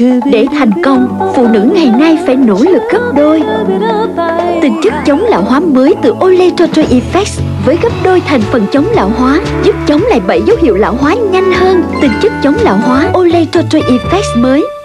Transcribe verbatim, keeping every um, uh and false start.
Để thành công, phụ nữ ngày nay phải nỗ lực gấp đôi. Tinh chất chống lão hóa mới từ Olay Total Effects với gấp đôi thành phần chống lão hóa, giúp chống lại bảy dấu hiệu lão hóa nhanh hơn. Tinh chất chống lão hóa Olay Total Effects mới.